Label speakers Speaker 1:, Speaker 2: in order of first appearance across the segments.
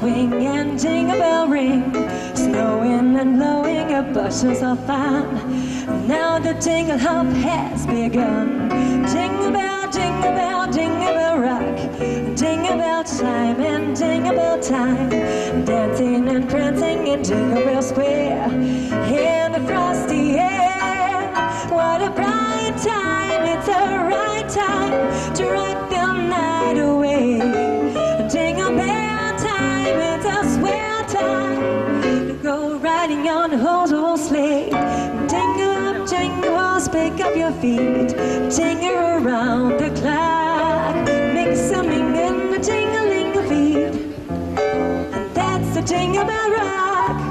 Speaker 1: swing and jingle bell ring, snowing and blowing up bushels of fun. Now the jingle hop has begun. Jingle bell, jingle bell, jingle bell rock, jingle bell chime and jingle bell time, dancing and prancing in Jingle Bell Square in the frosty air. What a bright time, it's a right time to rock the night away. Jingle bell time, it's a swell time to go riding on a horse sleigh. Jingle up, jingle horse, pick up your feet, jingle around the clock, mix a mingle and a jingling of feet, and that's the Jingle Bell Rock.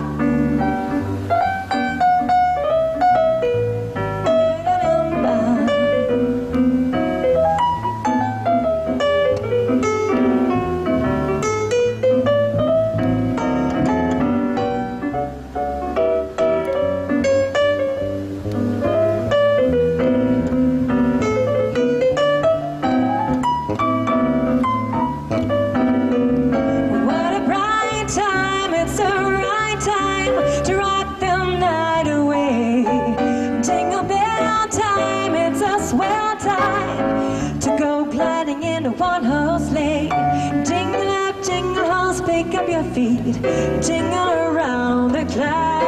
Speaker 1: Swell time to go gliding in a one-horse sleigh. Jingle up, jingle horse, pick up your feet, jingle around the clock.